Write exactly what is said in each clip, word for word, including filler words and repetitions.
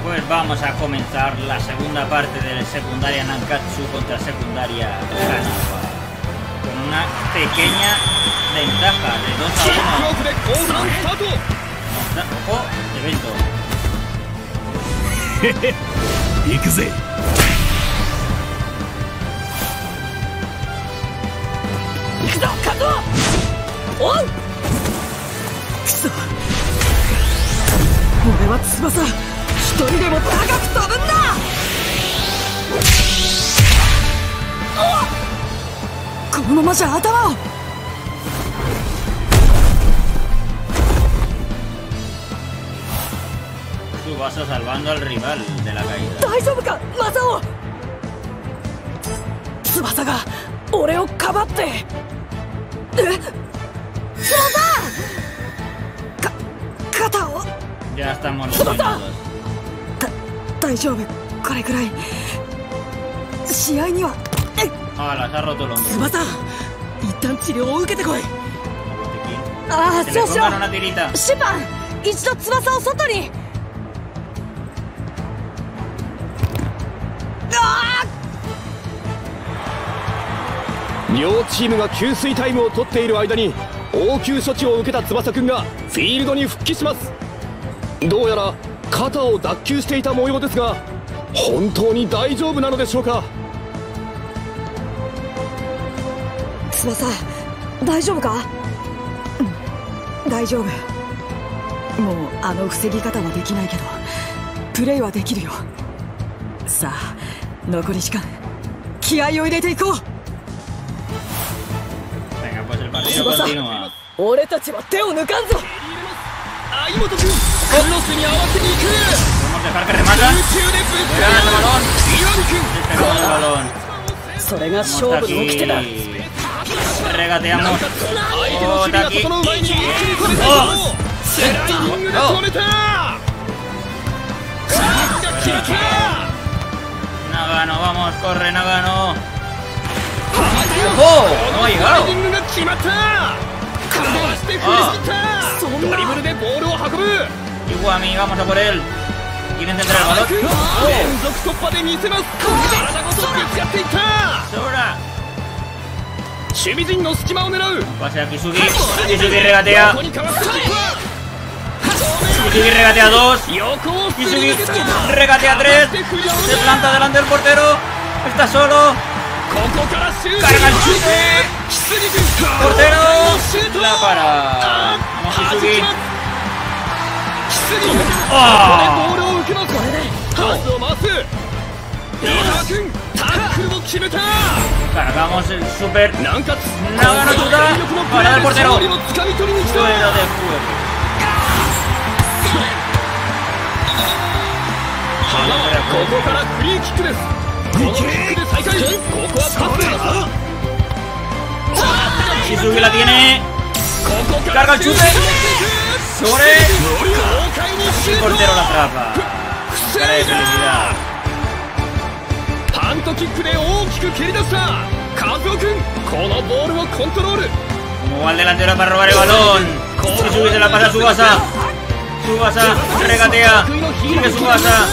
Pues vamos a comenzar la segunda parte de secundaria Nankatsu contra secundaria Kanawa. Con una pequeña ventaja de dos a uno. ¡Oh! Evento. ¡Ikuze! ¡Ikuzo, Kazuo! ¡Oh! ¡Kuso! ¡Ore wa Tsubasa! 一人でも高く飛ぶんだ。このままじゃ頭を。Tsubasa salvando al rival de la caída。大丈夫か、マサオ。翼が俺をかばって。え？翼！か、肩を。Ya estamos lesionados。大丈夫、これくらい。試合には。あら、se ha roto el hombro。翼、一旦治療を受けてこい。ああ、そうしよう。シパン、一度翼を外に。 両チームが給水タイムを取っている間に応急処置を受けた翼くんがフィールドに復帰します。どうやら肩を脱臼していた模様ですが、本当に大丈夫なのでしょうか。 翼、大丈夫か？うん、大丈夫。もうあの防ぎ方はできないけどプレイはできるよ。さあ、残り時間、気合を入れていこう。翼、俺たちは手を抜かんぞ。 相本君、クロスに合わせに行く。 それが勝負の掟だ。 Regateamos. Oh, de aquí. Nagano, vamos, corre, Nagano. ¡Oh! ¡No ha llegado! Iwami, vamos a por él. ¿Quieren centrar el balón? ¡Sobra! Pase a Kisugi. Kisugi regatea. Kisugi regatea dos. Kisugi regatea tres. Se planta delante del portero. Está solo. Carga el chute. Portero. La para. Vamos Kisugi. ¡Oh! Cargamos el super. Nagano chuta. Para el portero. Duelo de fuego. Kisugi la tiene. Carga el chute. Sobre. El portero la atrapa. Cara de felicidad. パントキックで大きく蹴り出したカズオ君、このボールをコントロール。 Como va el delantero para robar el balón. Kisugi se la pasa a Tsubasa. Tsubasa regatea. Sigue Tsubasa.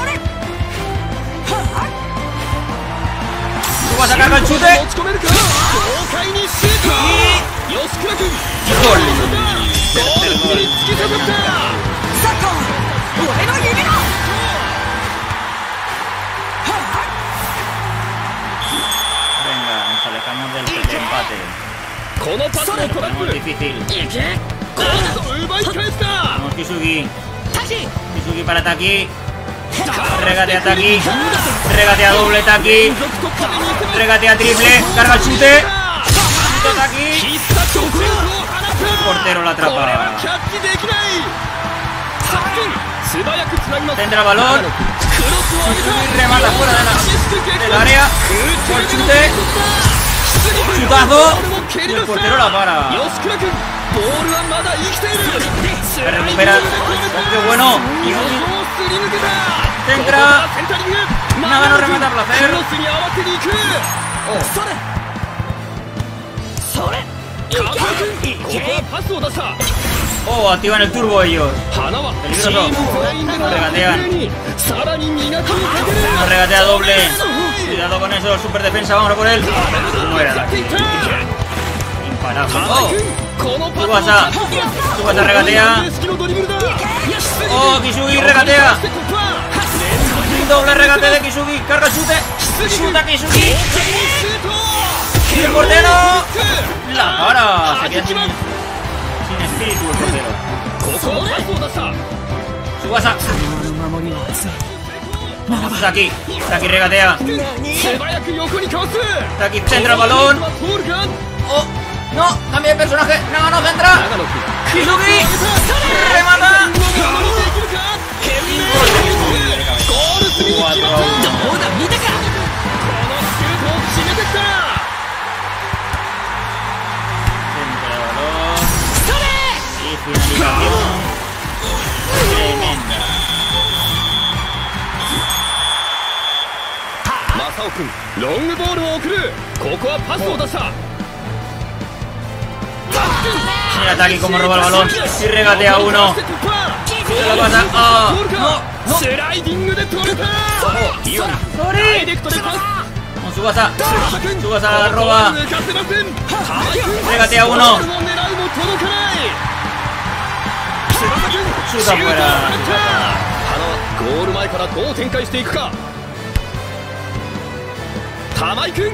Tsubasa carga el chute. Y gol. Tercer gol. Del empate. Muy difícil. Vamos Kisugi. Kisugi para Taki. Regatea Taki. Regatea doble Taki. Regatea triple. Carga el chute. Taki. El portero la atrapa. Tendrá balón. Kisugi remata fuera de la, del área. El chute. Chutazo. Y el portero la para. Se recupera. ¡Qué bueno! Centra. Nagano remata a placer. Oh, activan el turbo ellos. Peligroso. Nos regatean. Nos regatea doble. Cuidado con eso, super defensa, vamos a por él. Muera. Imparable. Oh, Tsubasa. Tsubasa regatea. Oh, Kisugi regatea. Doble regate de Kisugi. Carga chute. Chuta Kisugi. Y el portero. La para. Se queda sin, sin espíritu el portero. Tsubasa. Saki. Saki regatea. Saki centra el balón. Oh, no. Cambia de personaje. Nagano centra. Kisugi. Remata. cuatro a uno. Y finalización tremenda. Masao-kun, long ballを送る。ここはパスを出した。 Mira Taki como roba el balón y regatea uno. Se la pasa. Oh, no, no. Sorry. Con Tsubasa. Tsubasa roba. Regatea uno. Chuta fuera. ゴール前からどう展開していくか。玉井君。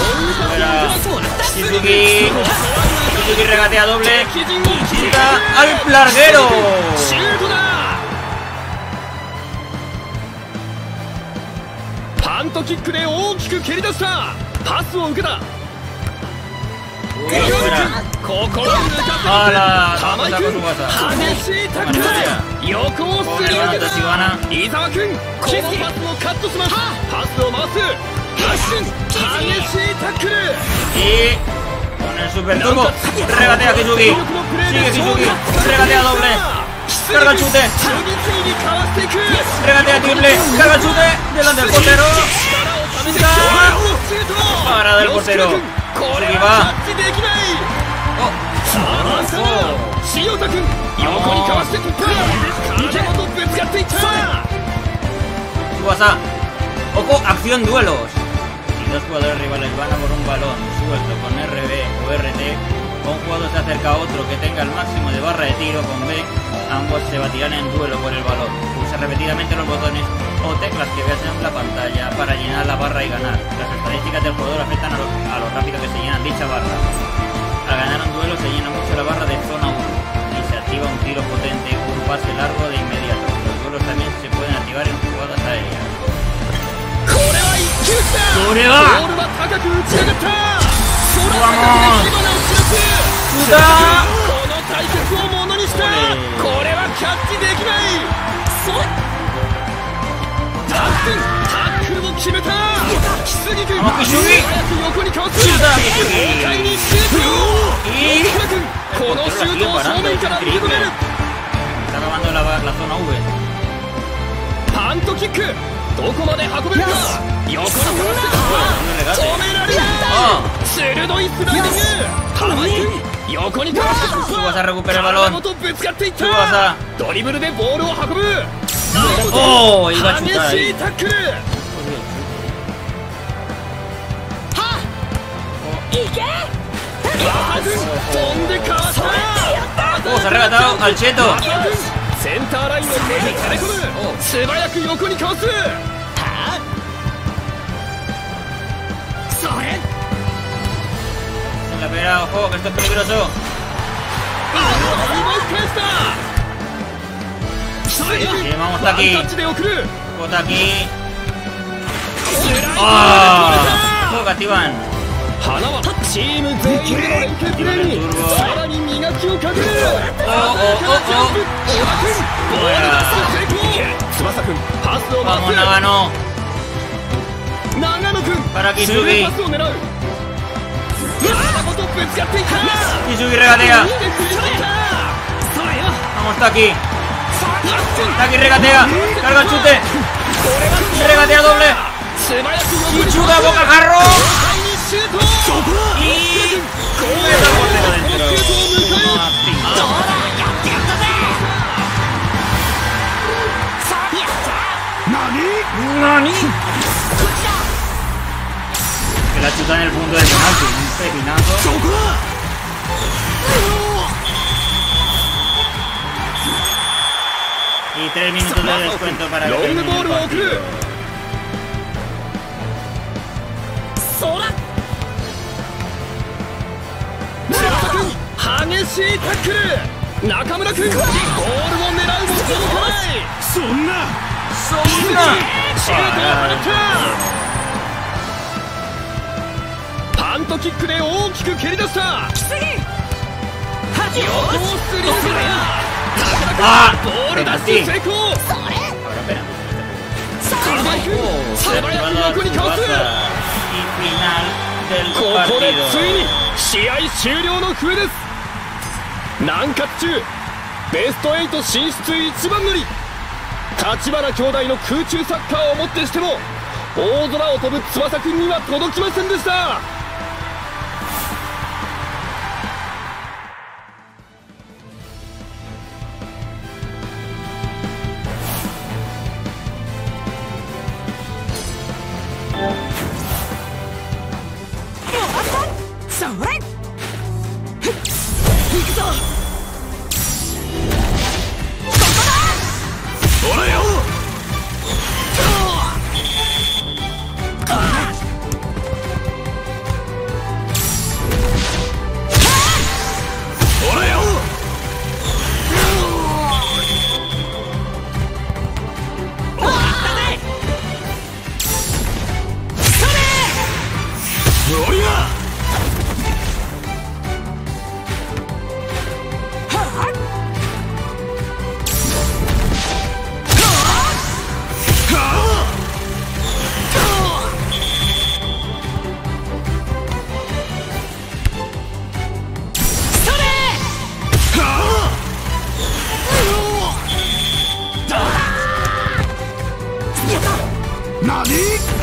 Kisugi. Kisugi regatea doble. Chuta al larguero. Panto kick で大きく蹴り出した。パスを受けた。ここを抜かせ玉井君。激しいタックルで横をすり抜けた。伊沢君、このパスをカットします。パスを回す。激しいタックル。 Y con el super turbo regatea Kisugi. Sigue Kisugi. Regatea doble. Carga el chute. Regatea triple. Carga el chute. Delante del portero. Para del portero. Kisugi va. Oh. Tsubasa. Ojo, acción duelos. Dos jugadores rivales van a por un balón suelto con R B o R T, o un jugador se acerca a otro que tenga el máximo de barra de tiro con B, ambos se batirán en duelo por el balón. Pulsa repetidamente los botones o teclas que veas en la pantalla para llenar la barra y ganar. Las estadísticas del jugador afectan a lo, a lo rápido que se llenan dicha barra. Al ganar un duelo se llena mucho la barra de zona uno y se activa un tiro potente o un pase largo de inmediato. Los duelos también se pueden activar en jugadas aéreas. ¡Coreba! ¡Vamos! ¡Chuta! ¡Vamos, Kisugi! ¡Chuta, Kisugi! ¡Y! Está acabando la, la zona V. ¡Panto kick! どこまで運べるか。横にかわして止められない。鋭いスライディング。玉井君、横にかわして。 Tsubasa recupera el balón. Tsubasa. ドリブルでボールを運ぶ。 Oh, iba a chutar. 激しいタックル。は。いけ。飛んでかわした。 Oh, se ha regatado al Cheto. センターラインの手に垂れ込む。素早く横にかわす。はあ。それ。 En la primera, ojo, que esto es peligroso. Sí, vamos, Taki. Ojo, Taki. ¡Oh! Ojo, que activan. 花はチーム全員での連携プレーにさらに磨きをかける。 おおおお。 翼くんパスを回す。 Vamos, Nagano. 長野くん para Kisugi. パスを狙う。 Kisugi regatea. Vamos, Taki. Taki regatea. Carga el chute. Regatea doble. Y chuta boca jarro. Y ¿Nani? Que la chuta en el punto de penalti, un pepinazo. Y tres minutos de descuento para que termine el partido. ¡激しいタックル！中村君、ゴールを狙うも続かない。そんなそんなシュートを放った。パントキックで大きく蹴り出した。次横をスリーだ。ボール脱出成功。サバイ君、素早く横にかわす。ここでついに試合終了の笛です。南葛中ベストはち進出一番乗り、立花兄弟の空中サッカーをもってしても大空を飛ぶ翼くんには届きませんでした。 それ行くぞ。 ほらよ。ほらよ。おりゃ。何？